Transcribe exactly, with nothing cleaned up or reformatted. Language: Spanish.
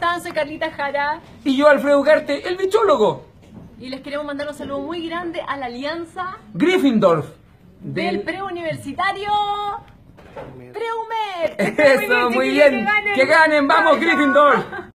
están? Soy Carlita Jara. Y yo, Alfredo Ugarte, el bichólogo. Y les queremos mandar un saludo muy grande a la alianza Gryffindor. del, del preuniversitario Preumet. Eso, muy bien. Que ganen, vamos, Gryffindor.